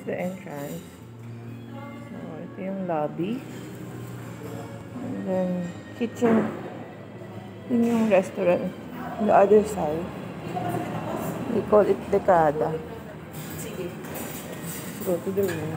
the entrance. So, ito yung lobby. And then, kitchen. Yun yung restaurant. On the other side. They call it Decada. Let's go to the room.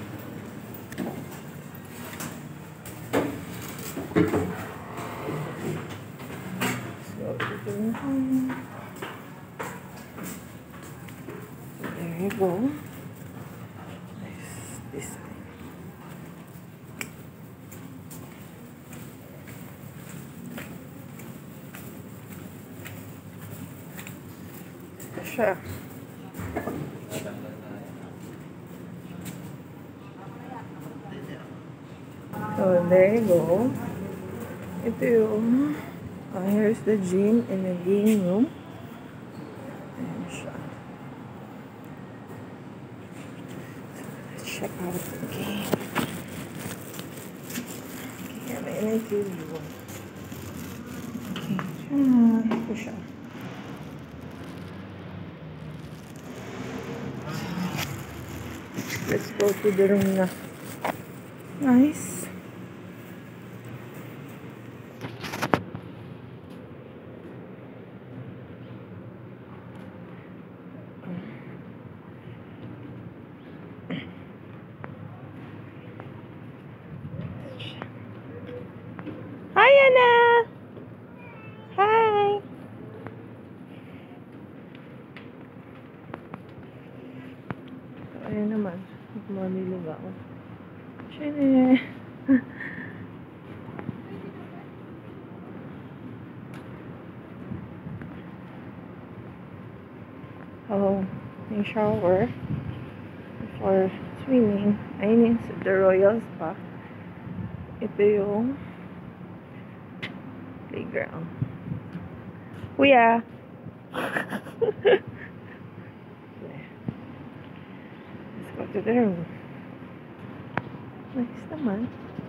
There you go. Nice. This side. Siya. So, there you go. Ito yung here's the gym and the game room. Ayan siya. So, let's check out the game. Okay, may TV room. Okay, ito siya. Let's go to the room na. Nice. Hi, Anna! Hi! Ayan naman. Manilog ako. Siyempre. Oh, may shower before swimming. Ayun yung the Royal Spa. Ito yung playground. Kuya! Let's go to the room. Nice naman.